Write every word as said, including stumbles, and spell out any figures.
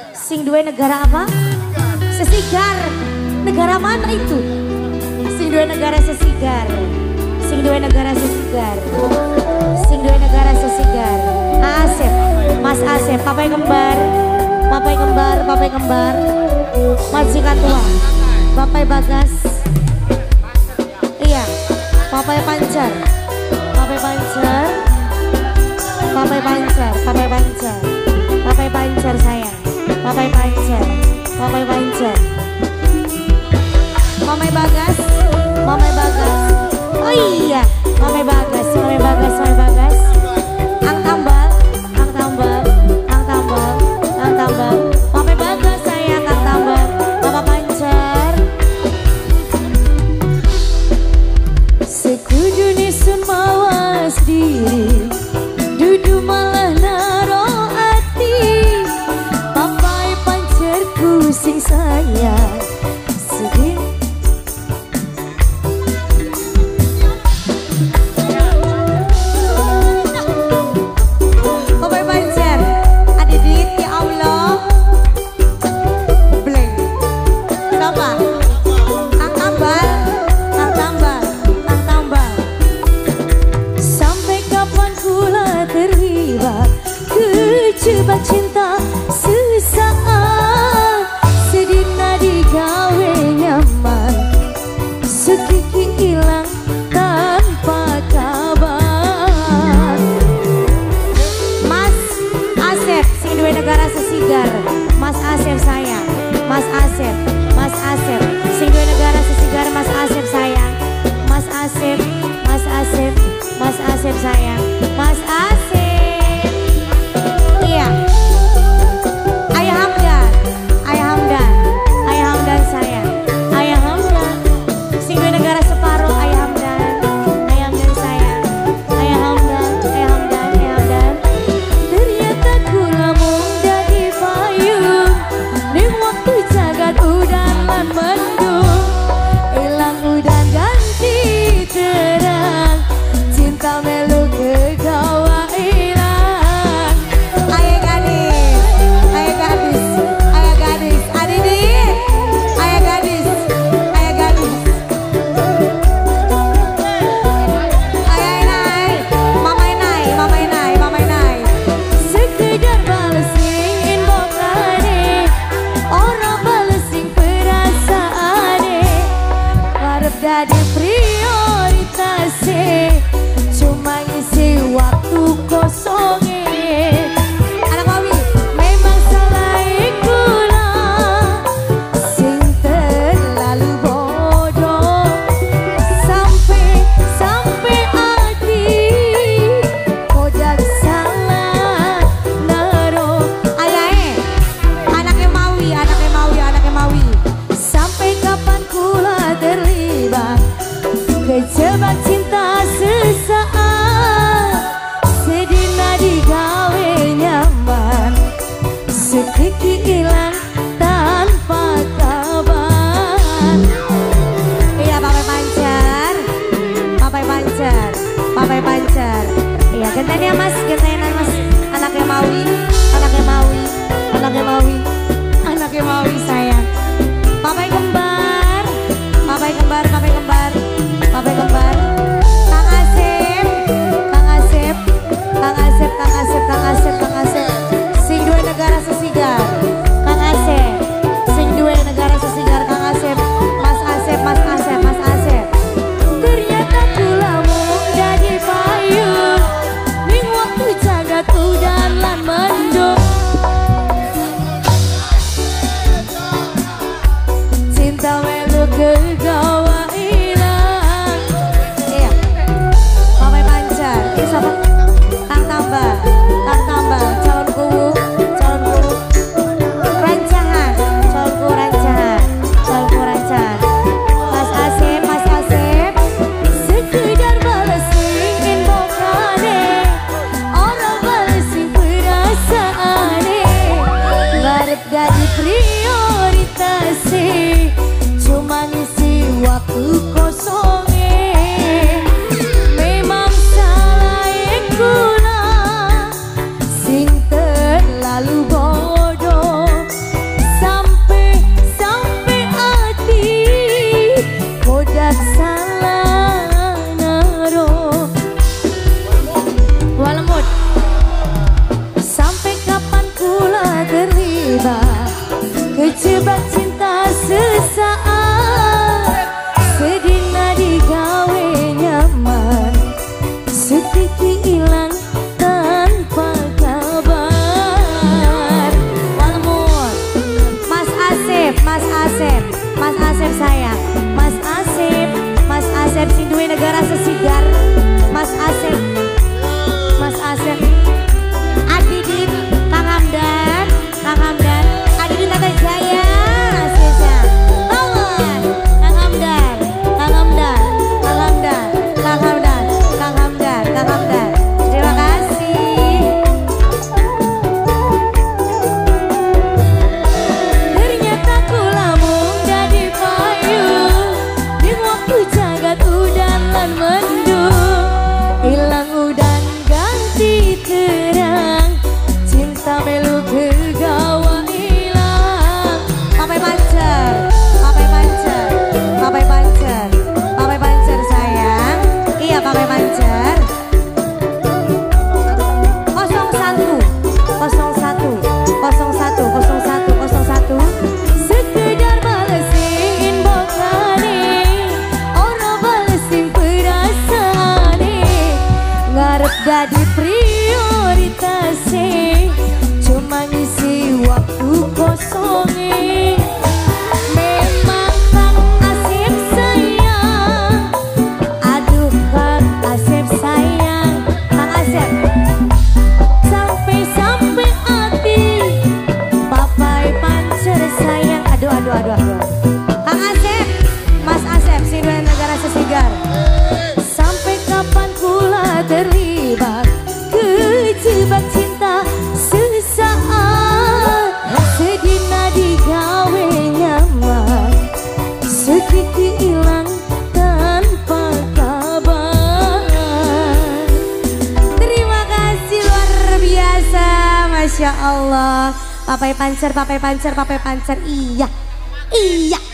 Sing dua negara apa? Sesigar. Negara mana itu? Sing dua negara sesigar. Sing dua negara sesigar. Sing dua negara sesigar. Asep, Mas Asep, papai kembar, papai kembar, papai kembar, majikan tua, papai Bagas. Iya, papai Pancar, papai Pancar, papai Pancar, papai Pancar, papai Pancar sayang, papai Pancar, papai Pancar, mamai Bagas, mamai Bagas. Oh iya, mamai Bagas, mamai Bagas, mamai Bagas. Ang tambal, ang tambal, ang tambal, ang tambal. Mamai Bagas sayang, ang tambal, papa Pancar. Sekujuni sun mawas diri, dudu malah naro ati. Papai Pancar pusing sayang, sedih. Coba cinta sesaat, sedina digawe nyaman, sekiki hilang tanpa kabar. Mas Asep, sing dua negara sesigar. Mas Asep sayang, Mas Asep, Mas Asep, sing dua negara sesigar. Mas Asep sayang, Mas Asep, Mas Asep, Mas Asep sayang, Mas Asep. Iya, Ayah Hamdan, Ayah Hamdan, Ayah Hamdan sayang, Ayah Hamdan, sing dua negara separuh. Ayah Hamdan, Ayah Hamdan sayang, Ayah Hamdan, Ayah Hamdan, Ayah Hamdan. Ternyata ku lamun jadi payung, ning waktu jagat udan lan mendung, hilang udan ganti terang, cinta melu ke terlibat, kejebak cinta sesaat, sedina digawe nyaman, setiki hilang tanpa kabar. Walmut, Mas Asep, Mas Asep, Mas Asep sayang, Mas Asep, Mas Asep Sindui negara sesigar, Mas Asep, Mas Asep, Adidin, Kang Hamdan, Kang Hamdan, Adidin Tata Jaya, Sisa, Bangun, Kang Hamdan, Kang Hamdan, Kang Hamdan, Kang Hamdan, Kang Hamdan, Kang Hamdan. Terima kasih. Ternyata ku lamun jadi payung, di waktu jagat udan lan mendung, hilang udan ganti terang, cinta melu kegawa hilang. Papai pancer, papai pancer, papai pancer, papai pancer sayang. Iya papai pancer. Kosong satu, kosong satu, kosong satu, kosong satu, kosong satu. Sekedar balesin bokane, ora balesin perasaane, ngarep dadi prioritasnya, cuma ngisi waktu kosongnya. Memang Kang Asep sayang, aduh Kang Asep sayang, Kang Asep sampai-sampai hati, papai pancer sayang, aduh aduh aduh aduh. Kang Asep, Mas Asep Sindui negara sesigar, sampai kapan pula terlibat, kejebak cinta sesaat, sedina digawe nyaman, setiki hilang tanpa kabar. Terima kasih luar biasa, Masya Allah. Papai pancer, papai pancer, papai pancer, iya, iya.